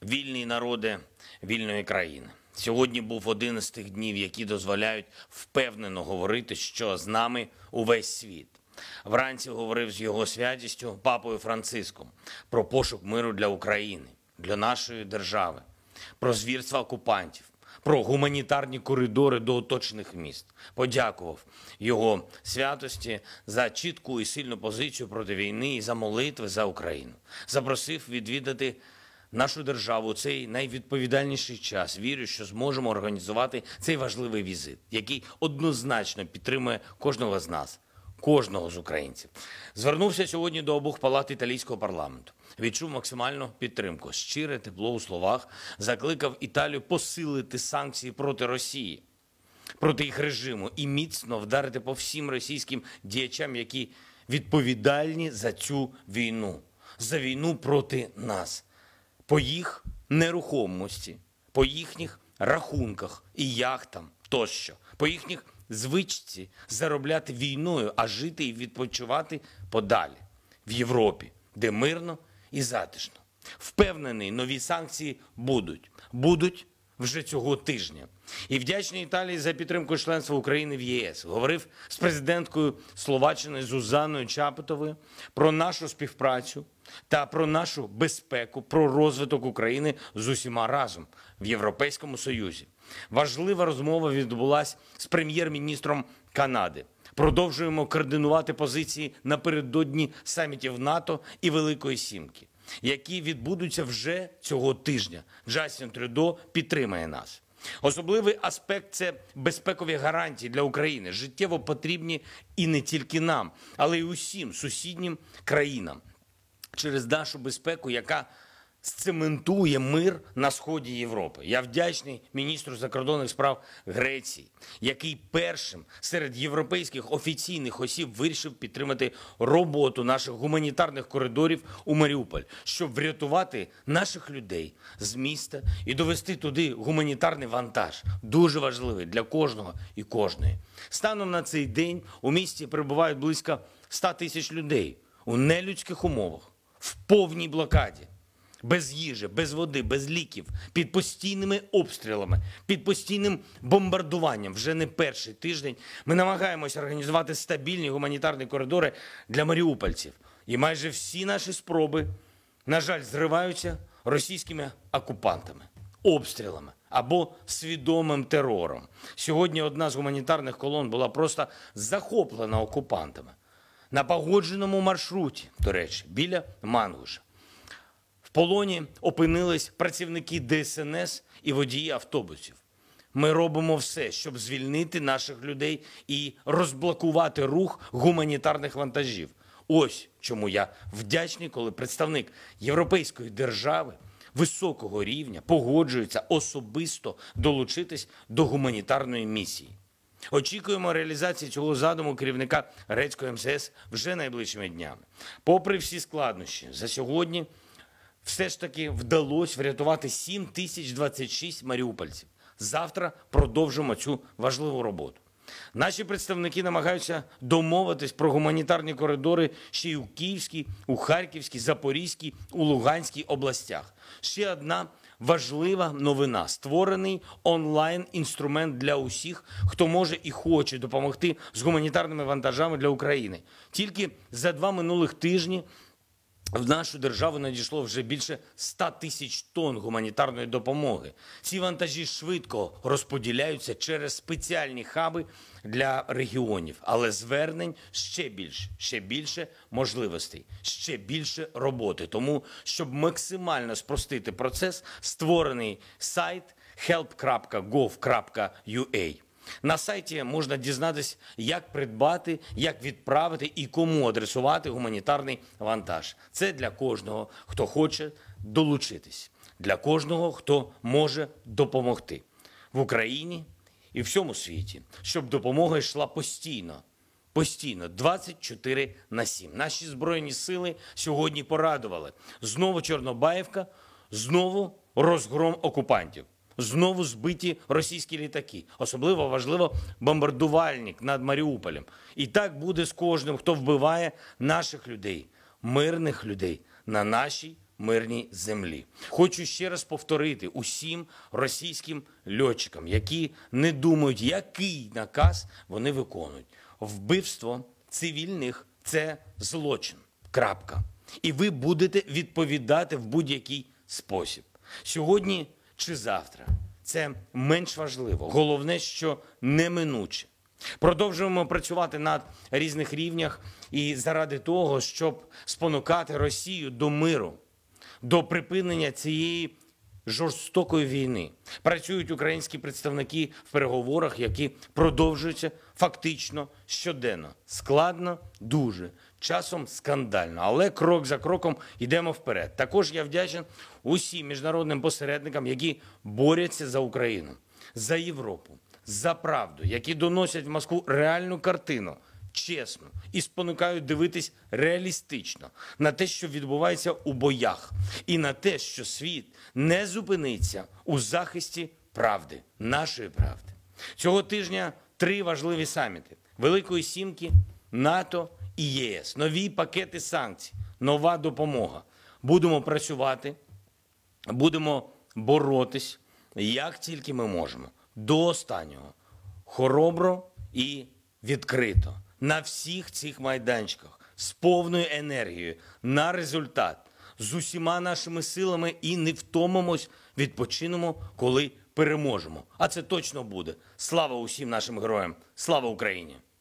Вільні народи вільної країни. Сьогодні був один із тих днів, які дозволяють впевнено говорити, що з нами увесь світ. Вранці говорив з його святістю Папою Франциском про пошук миру для України, для нашої держави, про звірства окупантів, про гуманітарні коридори до оточених міст. Подякував його святості за чітку і сильну позицію проти війни і за молитви за Україну. Запросив відвідати нашу державу у цей найвідповідальніший час. Вірю, що зможемо організувати цей важливий візит, який однозначно підтримує кожного з нас, кожного з українців. Звернувся сьогодні до обох палат італійського парламенту. Відчув максимальну підтримку, щире тепло у словах, закликав Італію посилити санкції проти Росії, проти їх режиму і міцно вдарити по всім російським діячам, які відповідальні за цю війну, за війну проти нас, по їх нерухомості, по їхніх рахунках і яхтам тощо, по їхніх звичці заробляти війною, а жити і відпочивати подалі, в Європі, де мирно і затишно. Впевнений, нові санкції будуть вже цього тижня. І вдячний Італії за підтримку членства України в ЄС. Говорив з президенткою Словаччини Зузаною Чапутовою про нашу співпрацю та про нашу безпеку, про розвиток України з усіма разом в Європейському Союзі. Важлива розмова відбулася з прем'єр-міністром Канади. Продовжуємо координувати позиції напередодні самітів НАТО і Великої Сімки, які відбудуться вже цього тижня. Джастін Трюдо підтримає нас. Особливий аспект – це безпекові гарантії для України, життєво потрібні і не тільки нам, але й усім сусіднім країнам. Через нашу безпеку, яка сцементує мир на сході Європи. Я вдячний міністру закордонних справ Греції, який першим серед європейських офіційних осіб вирішив підтримати роботу наших гуманітарних коридорів у Маріуполь, щоб врятувати наших людей з міста і довести туди гуманітарний вантаж. Дуже важливий для кожного і кожної. Станом на цей день у місті перебувають близько 100 тисяч людей у нелюдських умовах, в повній блокаді. Без їжі, без води, без ліків, під постійними обстрілами, під постійним бомбардуванням. Вже не перший тиждень ми намагаємося організувати стабільні гуманітарні коридори для маріупольців. І майже всі наші спроби, на жаль, зриваються російськими окупантами, обстрілами або свідомим терором. Сьогодні одна з гуманітарних колон була просто захоплена окупантами. На погодженому маршруті, до речі, біля Мангуша. В полоні опинились працівники ДСНС і водії автобусів. Ми робимо все, щоб звільнити наших людей і розблокувати рух гуманітарних вантажів. Ось чому я вдячний, коли представник європейської держави високого рівня погоджується особисто долучитись до гуманітарної місії. Очікуємо реалізації цього задуму керівника грецької МСС вже найближчими днями. Попри всі складнощі, за сьогодні все ж таки вдалося врятувати 7026 маріупольців. Завтра продовжимо цю важливу роботу. Наші представники намагаються домовитись про гуманітарні коридори ще й у Київській, у Харківській, Запорізькій, у Луганській областях. Ще одна важлива новина – створений онлайн-інструмент для усіх, хто може і хоче допомогти з гуманітарними вантажами для України. Тільки за 2 минулих тижні в нашу державу надійшло вже більше 100 тисяч тонн гуманітарної допомоги. Ці вантажі швидко розподіляються через спеціальні хаби для регіонів. Але звернень ще більше можливостей, ще більше роботи. Тому, щоб максимально спростити процес, створений сайт help.gov.ua. На сайті можна дізнатися, як придбати, як відправити і кому адресувати гуманітарний вантаж. Це для кожного, хто хоче долучитись, для кожного, хто може допомогти в Україні і всьому світі, щоб допомога йшла постійно, 24/7. Наші Збройні Сили сьогодні порадували. Знову Чорнобаївка, знову розгром окупантів. Знову збиті російські літаки. Особливо важливо бомбардувальник над Маріуполем. І так буде з кожним, хто вбиває наших людей, мирних людей на нашій мирній землі. Хочу ще раз повторити усім російським льотчикам, які не думають, який наказ вони виконують. Вбивство цивільних – це злочин. Крапка. І ви будете відповідати в будь-який спосіб. Сьогодні чи завтра. Це менш важливо. Головне, що неминуче. Продовжуємо працювати на різних рівнях і заради того, щоб спонукати Росію до миру, до припинення цієї жорстокої війни. Працюють українські представники в переговорах, які продовжуються фактично щоденно. Складно, дуже, часом скандально, але крок за кроком йдемо вперед. Також я вдячний усім міжнародним посередникам, які борються за Україну, за Європу, за правду, які доносять в Москву реальну картину, чесно, і спонукають дивитись реалістично на те, що відбувається у боях, і на те, що світ не зупиниться у захисті правди, нашої правди. Цього тижня 3 важливі саміти – Великої Сімки, НАТО і ЄС, нові пакети санкцій, нова допомога. Будемо працювати, будемо боротись, як тільки ми можемо, до останнього, хоробро і відкрито, на всіх цих майданчиках, з повною енергією, на результат, з усіма нашими силами і не втомимось, відпочинемо, коли переможемо. А це точно буде. Слава усім нашим героям! Слава Україні!